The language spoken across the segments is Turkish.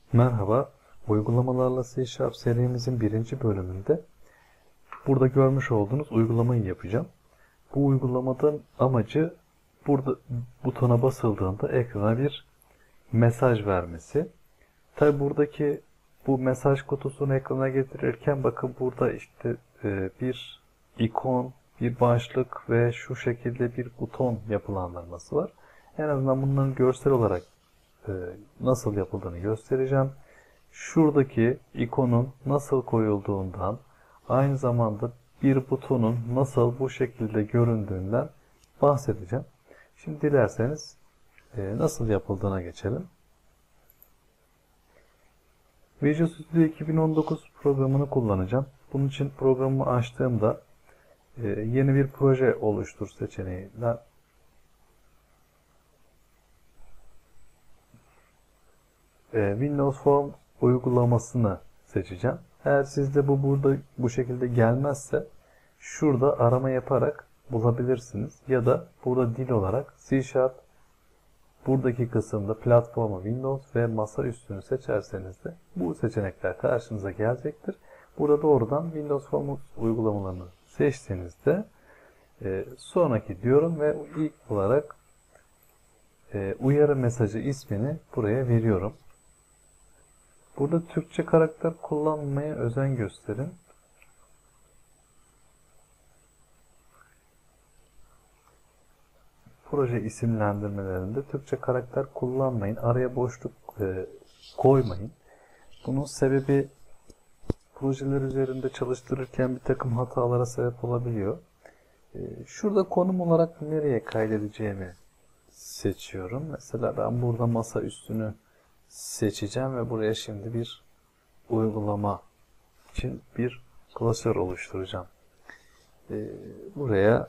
Merhaba, uygulamalarla C# serimizin birinci bölümünde burada görmüş olduğunuz uygulamayı yapacağım. Bu uygulamadan amacı burada butona basıldığında ekrana bir mesaj vermesi. Tabi buradaki bu mesaj kutusunu ekrana getirirken bakın burada işte bir ikon, bir başlık ve şu şekilde bir buton yapılandırması var. En azından bunların görsel olarak nasıl yapıldığını göstereceğim. Şuradaki ikonun nasıl koyulduğundan, aynı zamanda bir butonun nasıl bu şekilde göründüğünden bahsedeceğim. Şimdi dilerseniz nasıl yapıldığına geçelim. Visual Studio 2019 programını kullanacağım. Bunun için programımı açtığımda yeni bir proje oluştur seçeneğinden Windows Form uygulamasını seçeceğim. Eğer sizde bu burada bu şekilde gelmezse şurada arama yaparak bulabilirsiniz. Ya da burada dil olarak C# buradaki kısımda platformu Windows ve masa üstünü seçerseniz de bu seçenekler karşınıza gelecektir. Burada doğrudan Windows Form uygulamalarını seçtiğinizde sonraki diyorum ve ilk olarak uyarı mesajı ismini buraya veriyorum. Burada Türkçe karakter kullanmaya özen gösterin. Proje isimlendirmelerinde Türkçe karakter kullanmayın. Araya boşluk koymayın. Bunun sebebi projeler üzerinde çalıştırırken bir takım hatalara sebep olabiliyor. Şurada konum olarak nereye kaydedeceğimi seçiyorum. Mesela ben burada masa üstünü seçeceğim ve buraya şimdi bir uygulama için bir klasör oluşturacağım. Buraya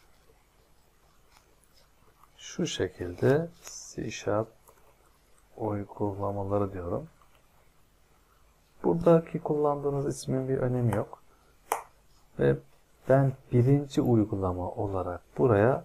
şu şekilde C# uygulamaları diyorum. Buradaki kullandığınız ismin bir önemi yok. Ve ben birinci uygulama olarak buraya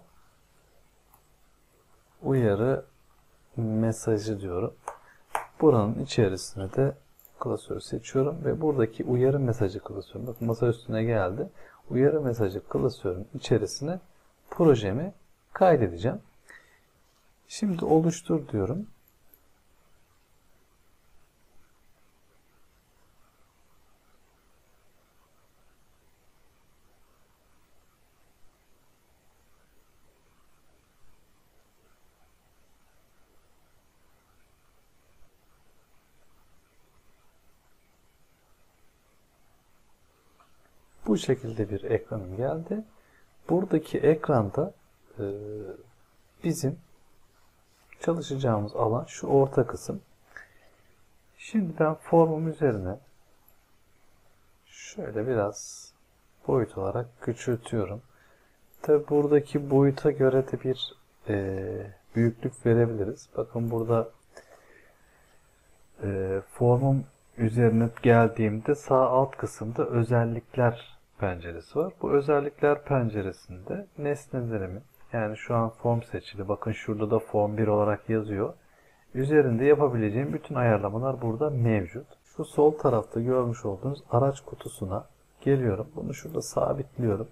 uyarı mesajı diyorum. Buranın içerisine de klasörü seçiyorum ve buradaki uyarı mesajı klasörü, bakın masa üstüne geldi. Uyarı mesajı klasörün içerisine projemi kaydedeceğim. Şimdi oluştur diyorum. Bu şekilde bir ekranım geldi. Buradaki ekranda bizim çalışacağımız alan şu orta kısım. Şimdi ben formum üzerine şöyle biraz boyut olarak küçültüyorum. Tabi buradaki boyuta göre de bir büyüklük verebiliriz. Bakın burada formum üzerine geldiğimde sağ alt kısımda özellikler penceresi var. Bu özellikler penceresinde nesnelerimin, yani şu an form seçili. Bakın şurada da form 1 olarak yazıyor. Üzerinde yapabileceğim bütün ayarlamalar burada mevcut. Şu sol tarafta görmüş olduğunuz araç kutusuna geliyorum. Bunu şurada sabitliyorum.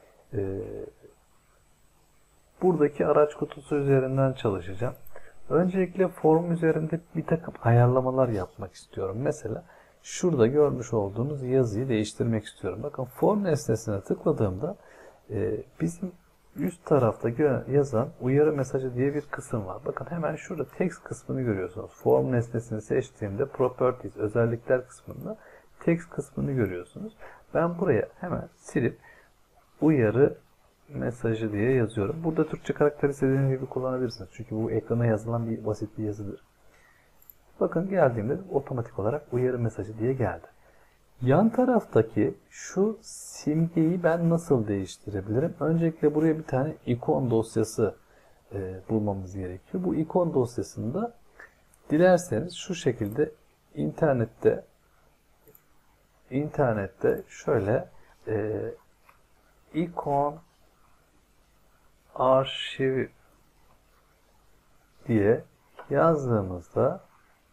Buradaki araç kutusu üzerinden çalışacağım. Öncelikle form üzerinde bir takım ayarlamalar yapmak istiyorum. Mesela şurada görmüş olduğunuz yazıyı değiştirmek istiyorum. Bakın form nesnesine tıkladığımda bizim üst tarafta yazan uyarı mesajı diye bir kısım var. Bakın hemen şurada text kısmını görüyorsunuz. Form nesnesini seçtiğimde properties, özellikler kısmında text kısmını görüyorsunuz. Ben buraya hemen silip uyarı mesajı diye yazıyorum. Burada Türkçe karakter istediğiniz gibi kullanabilirsiniz. Çünkü bu ekrana yazılan bir basit bir yazıdır. Bakın geldiğimde otomatik olarak uyarı mesajı diye geldi. Yan taraftaki şu simgeyi ben nasıl değiştirebilirim? Öncelikle buraya bir tane ikon dosyası bulmamız gerekiyor. Bu ikon dosyasında dilerseniz şu şekilde internette şöyle ikon arşiv diye yazdığımızda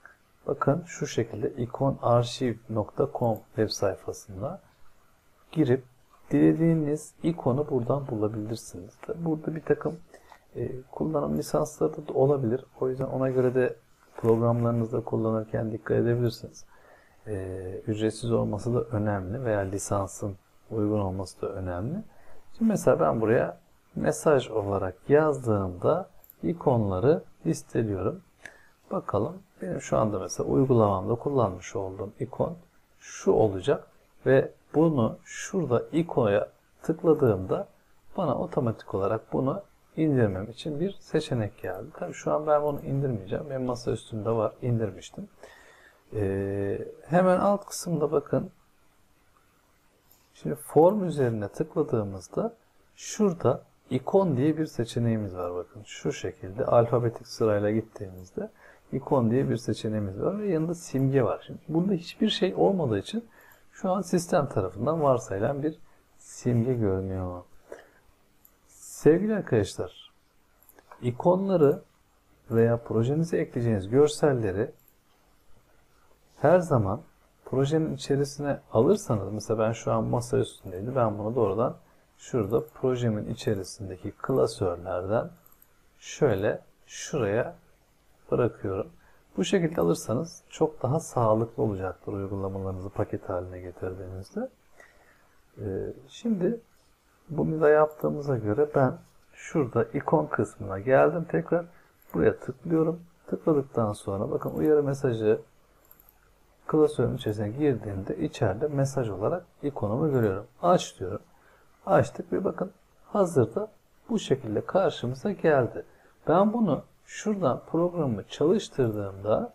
bakın şu şekilde ikonarşiv.com web sayfasına girip dilediğiniz ikonu buradan bulabilirsiniz. Burada bir takım kullanım lisansları da olabilir. O yüzden ona göre de programlarınızda kullanırken dikkat edebilirsiniz. Ücretsiz olması da önemli veya lisansın uygun olması da önemli. Şimdi mesela ben buraya mesaj olarak yazdığımda ikonları listeliyorum. Bakalım benim şu anda mesela uygulamamda kullanmış olduğum ikon şu olacak ve bunu şurada ikona tıkladığımda bana otomatik olarak bunu indirmem için bir seçenek geldi. Tabii şu an ben bunu indirmeyeceğim. Benim masa üstünde var. İndirmiştim. Hemen alt kısımda bakın. Şimdi form üzerine tıkladığımızda şurada ikon diye bir seçeneğimiz var. Bakın şu şekilde alfabetik sırayla gittiğimizde ikon diye bir seçeneğimiz var ve yanında simge var. Şimdi bunda hiçbir şey olmadığı için şu an sistem tarafından varsayılan bir simge görünüyor. Sevgili arkadaşlar, ikonları veya projenize ekleyeceğiniz görselleri her zaman projenin içerisine alırsanız, mesela ben şu an masa üstündeydi, ben bunu doğrudan şurada projemin içerisindeki klasörlerden şöyle şuraya bırakıyorum. Bu şekilde alırsanız çok daha sağlıklı olacaktır uygulamalarınızı paket haline getirdiğinizde. Şimdi bunu da yaptığımıza göre ben şurada ikon kısmına geldim. Tekrar buraya tıklıyorum. Tıkladıktan sonra bakın uyarı mesajı klasörün içerisine girdiğimde içeride mesaj olarak ikonumu görüyorum. Aç diyorum. Açtık ve bakın hazırda bu şekilde karşımıza geldi. Ben bunu şuradan programı çalıştırdığımda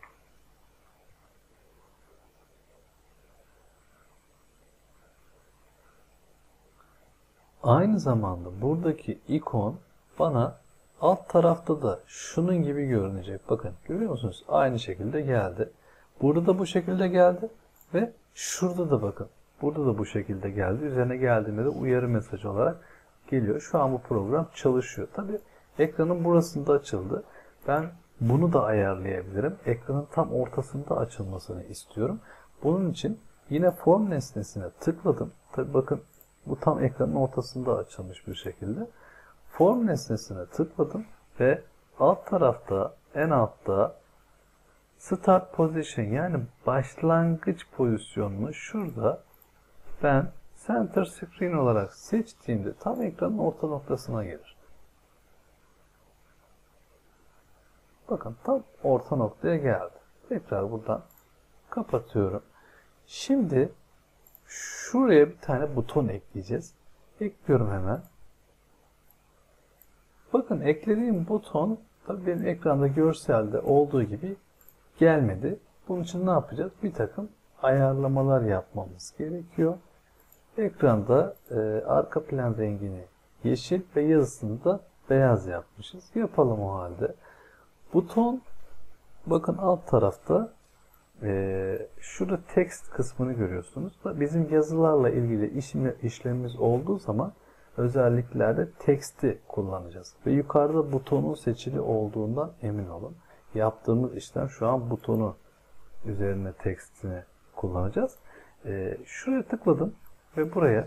aynı zamanda buradaki ikon bana alt tarafta da şunun gibi görünecek. Bakın görüyor musunuz? Aynı şekilde geldi. Burada da bu şekilde geldi ve şurada da bakın. Burada da bu şekilde geldi. Üzerine geldiğinde de uyarı mesajı olarak geliyor. Şu an bu program çalışıyor. Tabi ekranın burasında açıldı. Ben bunu da ayarlayabilirim. Ekranın tam ortasında açılmasını istiyorum. Bunun için yine form nesnesine tıkladım. Tabi bakın bu tam ekranın ortasında açılmış bir şekilde. Form nesnesine tıkladım ve alt tarafta, en altta Start Position yani başlangıç pozisyonunu şurada ben Center Screen olarak seçtiğimde tam ekranın orta noktasına gelir. Bakın tam orta noktaya geldi. Tekrar buradan kapatıyorum. Şimdi şuraya bir tane buton ekleyeceğiz. Ekliyorum hemen. Bakın eklediğim buton tabii benim ekranda görselde olduğu gibi gelmedi. Bunun için ne yapacağız? Bir takım ayarlamalar yapmamız gerekiyor. Ekranda arka plan rengini yeşil ve yazısını da beyaz yapmışız. Yapalım o halde. Buton bakın alt tarafta şurada text kısmını görüyorsunuz. Bizim yazılarla ilgili işlemimiz olduğu zaman özelliklerde text'i kullanacağız. Ve yukarıda butonun seçili olduğundan emin olun. Yaptığımız işlem şu an butonu üzerine text'ini kullanacağız. Şuraya tıkladım ve buraya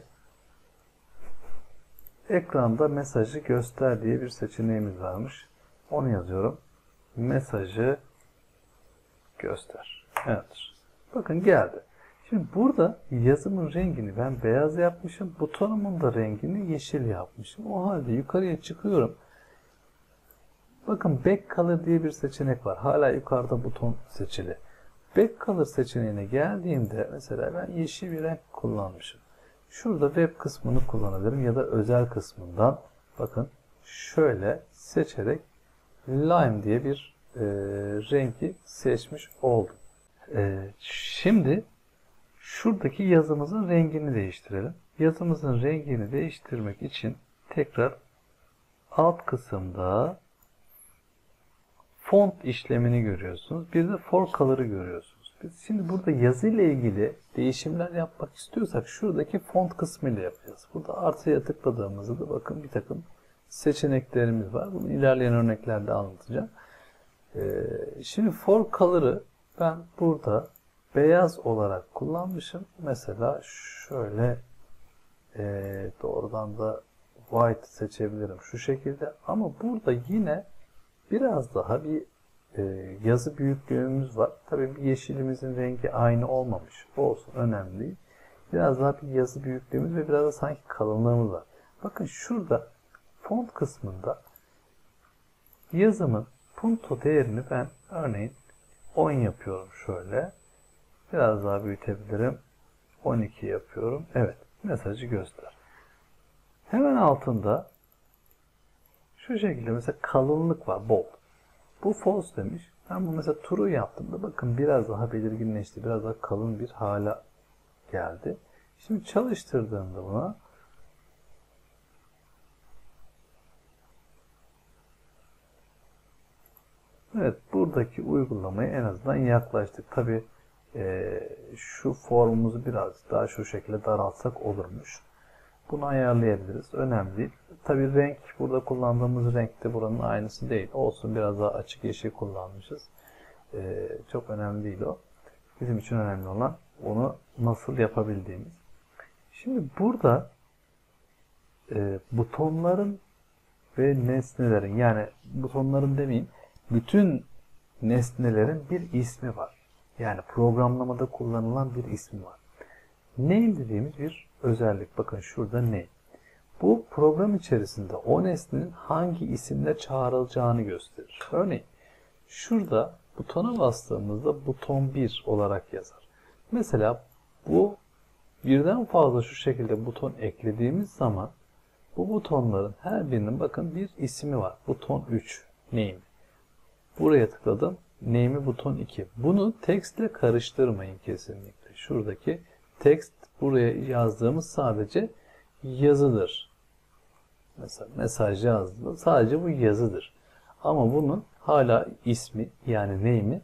ekranda mesajı göster diye bir seçeneğimiz varmış. Onu yazıyorum. Mesajı göster. Evet. Bakın geldi. Şimdi burada yazımın rengini ben beyaz yapmışım. Butonumun da rengini yeşil yapmışım. O halde yukarıya çıkıyorum. Bakın Back Color diye bir seçenek var. Hala yukarıda buton seçili. Back Color seçeneğine geldiğimde mesela ben yeşil bir renk kullanmışım. Şurada web kısmını kullanabilirim ya da özel kısmından bakın şöyle seçerek Lime diye bir rengi seçmiş oldum. Şimdi şuradaki yazımızın rengini değiştirelim. Yazımızın rengini değiştirmek için tekrar alt kısımda font işlemini görüyorsunuz. Bir de for color'ı görüyorsunuz. Biz şimdi burada yazı ile ilgili değişimler yapmak istiyorsak şuradaki font kısmı ile yapacağız. Burada artıya tıkladığımızda da bakın bir takım seçeneklerimiz var. Bunu ilerleyen örneklerde anlatacağım. Şimdi for color'ı ben burada beyaz olarak kullanmışım. Mesela şöyle doğrudan da white seçebilirim şu şekilde. Ama burada yine biraz daha bir yazı büyüklüğümüz var. Tabii bir yeşilimizin rengi aynı olmamış. Olsun, önemli değil. Biraz daha bir yazı büyüklüğümüz ve biraz da sanki kalınlığımız var. Bakın şurada font kısmında yazımın punto değerini ben örneğin 10 yapıyorum şöyle. Biraz daha büyütebilirim. 12 yapıyorum. Evet, mesajı göster. Hemen altında şu şekilde mesela kalınlık var, bold. Bu false demiş. Ben bunu mesela true yaptığımda bakın biraz daha belirginleşti. Biraz daha kalın bir hale geldi. Şimdi çalıştırdığımda buna evet, buradaki uygulamaya en azından yaklaştık. Tabi şu formumuzu biraz daha şu şekilde daraltsak olurmuş. Bunu ayarlayabiliriz. Önemli değil. Tabi renk, burada kullandığımız renk de buranın aynısı değil. Olsun, biraz daha açık yeşil kullanmışız. Çok önemli değil o. Bizim için önemli olan onu nasıl yapabildiğimiz. Şimdi burada butonların ve nesnelerin, yani butonların demeyeyim, bütün nesnelerin bir ismi var. Yani programlamada kullanılan bir ismi var. Name dediğimiz bir özellik. Bakın şurada name. Bu program içerisinde o nesnenin hangi isimle çağrılacağını gösterir. Örneğin şurada butona bastığımızda buton 1 olarak yazar. Mesela bu birden fazla şu şekilde buton eklediğimiz zaman bu butonların her birinin bakın bir ismi var. Buton 3 name. Buraya tıkladım. Name'i buton 2. Bunu text ile karıştırmayın kesinlikle. Şuradaki text, buraya yazdığımız sadece yazıdır. Mesela mesaj yazdığında sadece bu yazıdır. Ama bunun hala ismi, yani name'i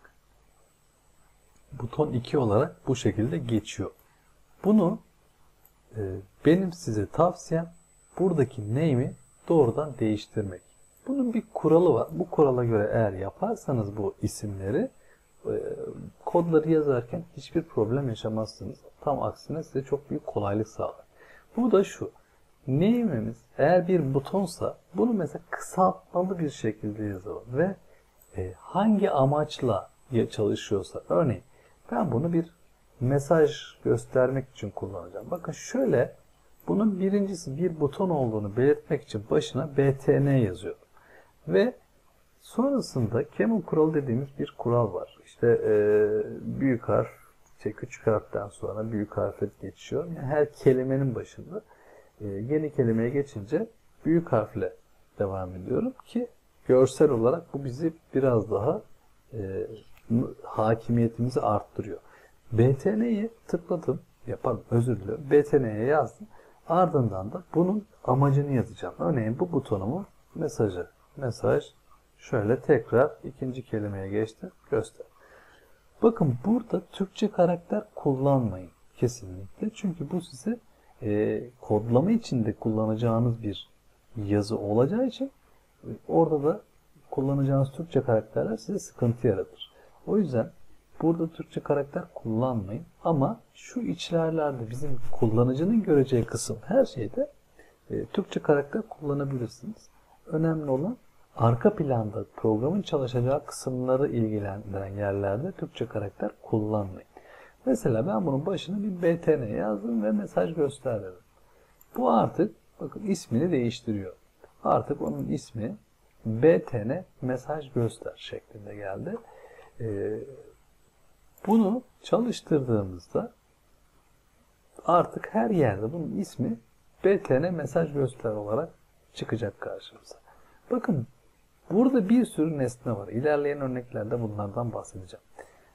buton 2 olarak bu şekilde geçiyor. Bunu benim size tavsiyem buradaki name'i doğrudan değiştirmek. Bunun bir kuralı var. Bu kurala göre eğer yaparsanız bu isimleri kodları yazarken hiçbir problem yaşamazsınız. Tam aksine size çok büyük kolaylık sağlar. Bu da şu. Name'imiz eğer bir butonsa bunu mesela kısaltmalı bir şekilde yazalım ve hangi amaçla çalışıyorsa, örneğin ben bunu bir mesaj göstermek için kullanacağım. Bakın şöyle, bunun birincisi bir buton olduğunu belirtmek için başına btn yazıyorum. Ve sonrasında camel kuralı dediğimiz bir kural var. İşte büyük harf, küçük harften sonra büyük harfe geçiyor. Yani her kelimenin başında yeni kelimeye geçince büyük harfle devam ediyorum ki görsel olarak bu bizi biraz daha hakimiyetimizi arttırıyor. btn'yi tıkladım. Özür diliyorum. btn'ye yazdım. Ardından da bunun amacını yazacağım. Örneğin bu butonumun mesajı. Mesaj şöyle, tekrar ikinci kelimeye geçtim. Göster. Bakın burada Türkçe karakter kullanmayın kesinlikle. Çünkü bu size kodlama içinde kullanacağınız bir yazı olacağı için orada da kullanacağınız Türkçe karakterler size sıkıntı yaratır. O yüzden burada Türkçe karakter kullanmayın. Ama şu içlerlerde bizim kullanıcının göreceği kısım her şeyde Türkçe karakter kullanabilirsiniz. Önemli olan arka planda programın çalışacağı kısımları ilgilendiren yerlerde Türkçe karakter kullanmayın. Mesela ben bunun başına bir btn yazdım ve mesaj göster dedim. Bu artık bakın ismini değiştiriyor. Artık onun ismi btn mesaj göster şeklinde geldi. Bunu çalıştırdığımızda artık her yerde bunun ismi btn mesaj göster olarak çıkacak karşımıza. Bakın burada bir sürü nesne var. İlerleyen örneklerde bunlardan bahsedeceğim.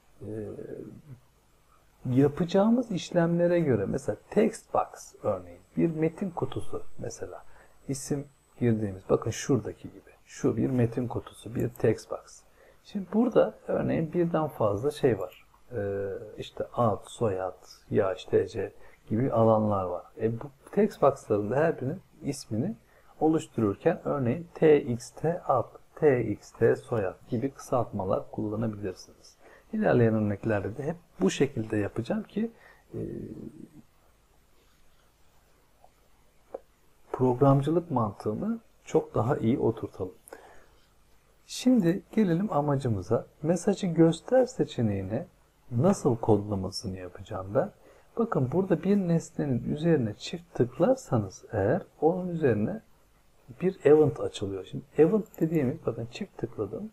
Yapacağımız işlemlere göre mesela text box örneğin bir metin kutusu, mesela isim girdiğimiz, bakın şuradaki gibi, şu bir metin kutusu, bir text box. Şimdi burada örneğin birden fazla şey var. İşte ad, soyad, yaş, TC gibi alanlar var. Bu text box'ların da her birinin ismini oluştururken örneğin txt ad, txt soyad gibi kısaltmalar kullanabilirsiniz. İlerleyen örneklerde de hep bu şekilde yapacağım ki programcılık mantığını çok daha iyi oturtalım. Şimdi gelelim amacımıza. Mesajı göster seçeneğine nasıl kodlamasını yapacağım ben. Bakın burada bir nesnenin üzerine çift tıklarsanız eğer onun üzerine bir event açılıyor. Şimdi event dediğimiz, bakın çift tıkladım.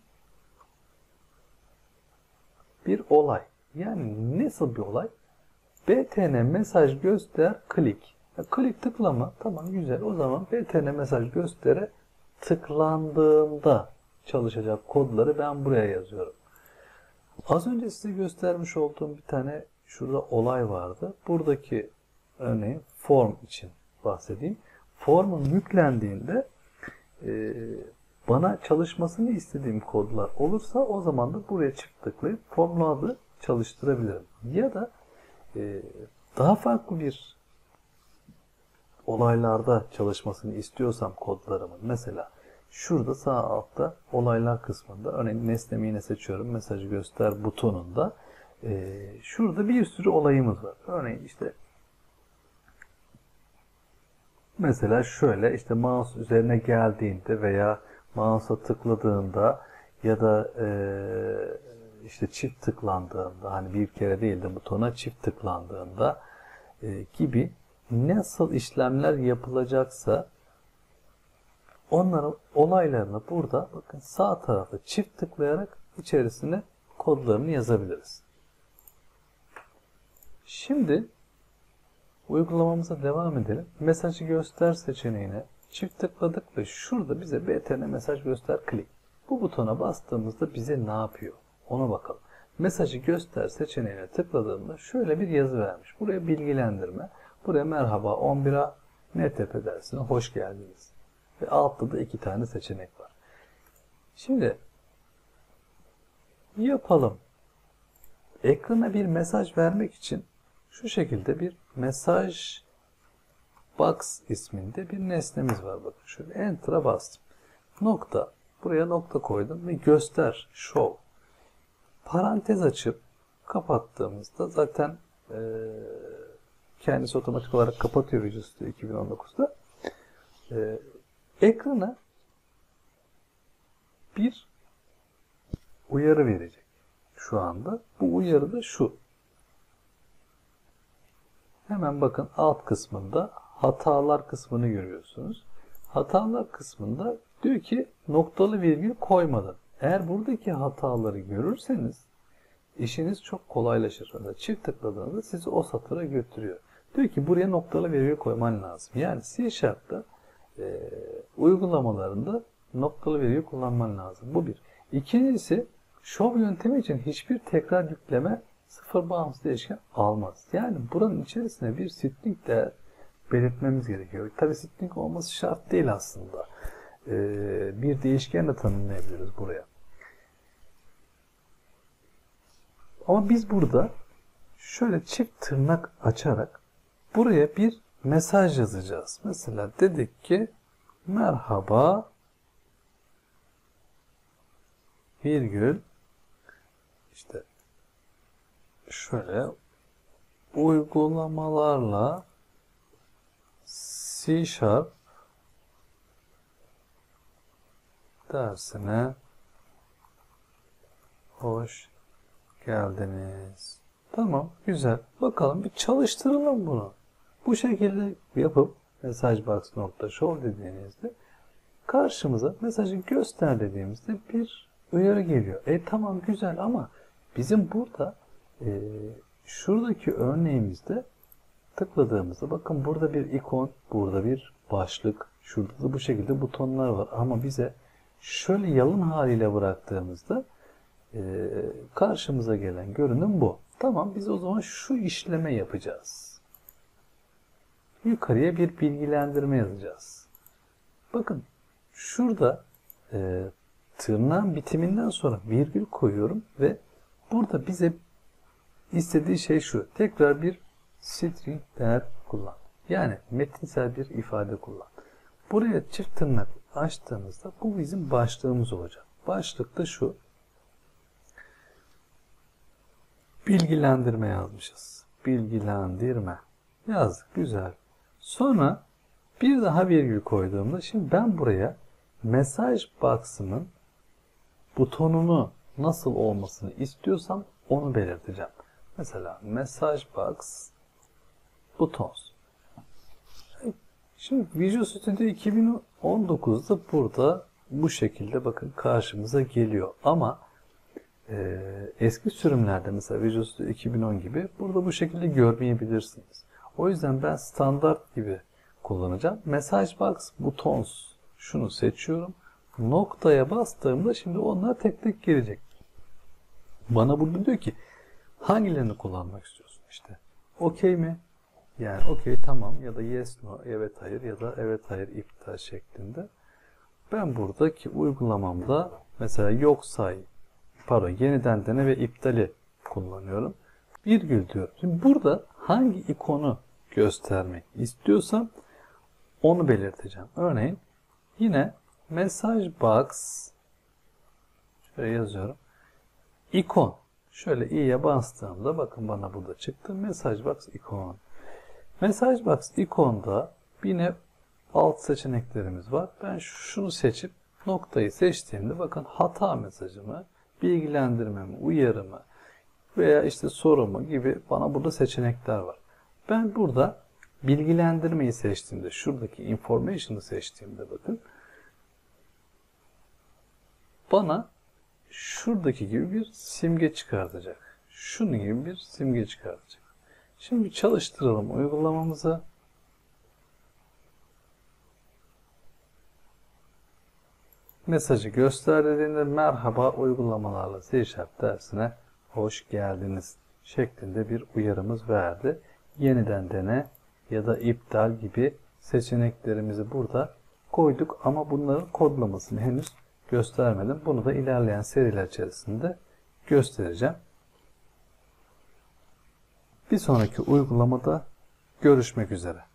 Bir olay. Yani nasıl bir olay? btn mesaj göster klik. Klik tıklama. Tamam, güzel. O zaman btn mesaj göstere tıklandığında çalışacak kodları ben buraya yazıyorum. Az önce size göstermiş olduğum bir tane şurada olay vardı. Buradaki örneğin form için bahsedeyim. Formun yüklendiğinde bana çalışmasını istediğim kodlar olursa o zaman da buraya çift tıklayıp formları çalıştırabilirim. Ya da daha farklı bir olaylarda çalışmasını istiyorsam kodlarımın, mesela şurada sağ altta olaylar kısmında, örneğin nesnemi yine seçiyorum, mesajı göster butonunda şurada bir sürü olayımız var. Örneğin işte mesela şöyle, işte mouse üzerine geldiğinde veya mouse'a tıkladığında ya da işte çift tıklandığında, hani bir kere değil de butona çift tıklandığında gibi nasıl işlemler yapılacaksa onların olaylarını burada bakın sağ tarafta çift tıklayarak içerisine kodlarını yazabiliriz. Şimdi uygulamamıza devam edelim. Mesajı göster seçeneğine çift tıkladık ve şurada bize btn mesaj göster klik. Bu butona bastığımızda bize ne yapıyor? Ona bakalım. Mesajı göster seçeneğine tıkladığımda şöyle bir yazı vermiş. Buraya bilgilendirme. Buraya merhaba 11'a NTP dersine hoş geldiniz. Ve altta da 2 tane seçenek var. Şimdi yapalım. Ekrana bir mesaj vermek için şu şekilde bir mesaj box isminde bir nesnemiz var. Bakın şöyle enter'a bastım. Nokta. Buraya nokta koydum ve göster, show. Parantez açıp kapattığımızda zaten kendisi otomatik olarak kapatıyor Visual Studio 2019'da. Ekrana bir uyarı verecek şu anda. Bu uyarı da şu. Hemen bakın alt kısmında hatalar kısmını görüyorsunuz. Hatalar kısmında diyor ki noktalı virgül koymadın. Eğer buradaki hataları görürseniz işiniz çok kolaylaşır. Çift tıkladığınızda sizi o satıra götürüyor. Diyor ki buraya noktalı virgül koyman lazım. Yani C# uygulamalarında noktalı virgül kullanman lazım. Bu bir. İkincisi, show yöntemi için hiçbir tekrar yükleme sıfır bağımsız değişken almaz. Yani buranın içerisine bir string değer belirtmemiz gerekiyor. Tabi string olması şart değil aslında. Bir değişken de tanımlayabiliriz buraya. Ama biz burada şöyle çift tırnak açarak buraya bir mesaj yazacağız. Mesela dedik ki merhaba virgül işte şöyle uygulamalarla C# dersine hoş geldiniz. Tamam, güzel. Bakalım bir çalıştıralım bunu. Bu şekilde yapıp messagebox.show dediğinizde karşımıza mesajı göster dediğimizde bir uyarı geliyor. Tamam, güzel, ama bizim burada şuradaki örneğimizde tıkladığımızda bakın burada bir ikon, burada bir başlık, şurada da bu şekilde butonlar var. Ama bize şöyle yalın haliyle bıraktığımızda karşımıza gelen görünüm bu. Tamam, biz o zaman şu işleme yapacağız. Yukarıya bir bilgilendirme yazacağız. Bakın şurada tırnağın bitiminden sonra virgül koyuyorum ve burada bize istediği şey şu. Tekrar bir string değer kullan. Yani metinsel bir ifade kullan. Buraya çift tırnak açtığımızda bu bizim başlığımız olacak. Başlık da şu. Bilgilendirme yazmışız. Bilgilendirme. Yazdık. Güzel. Sonra bir daha virgül koyduğumda şimdi ben buraya mesaj box'ımın butonunu nasıl olmasını istiyorsam onu belirteceğim. Mesela mesaj box buttons. Şimdi Visual Studio 2019'da burada bu şekilde bakın karşımıza geliyor. Ama eski sürümlerde mesela Visual Studio 2010 gibi burada bu şekilde görmeyebilirsiniz. O yüzden ben standart gibi kullanacağım. Message box buttons şunu seçiyorum. Noktaya bastığımda şimdi onlar tek tek gelecek. Bana burada diyor ki hangilerini kullanmak istiyorsun? İşte okey mi? Yani okey tamam ya da yes no evet hayır ya da evet hayır iptal şeklinde. Ben buradaki uygulamamda mesela yok say, pardon yeniden dene ve iptali kullanıyorum. Virgül diyorum. Şimdi burada hangi ikonu göstermek istiyorsam onu belirteceğim. Örneğin yine message box şöyle yazıyorum. İkon. Şöyle i'ye bastığımda bakın bana burada çıktı. Message box ikon. Message box ikonda yine alt seçeneklerimiz var. Ben şunu seçip noktayı seçtiğimde bakın hata mesajımı, bilgilendirmemi, uyarımı veya işte sorumu gibi bana burada seçenekler var. Ben burada bilgilendirmeyi seçtiğimde, şuradaki information'ı seçtiğimde bakın bana şuradaki gibi bir simge çıkartacak. Şunun gibi bir simge çıkartacak. Şimdi çalıştıralım uygulamamızı. Mesajı göster dediğinde merhaba uygulamalarla C# dersine hoş geldiniz şeklinde bir uyarımız verdi. Yeniden dene ya da iptal gibi seçeneklerimizi burada koyduk ama bunların kodlamasını henüz göstermedim. Bunu da ilerleyen seriler içerisinde göstereceğim. Bir sonraki uygulamada görüşmek üzere.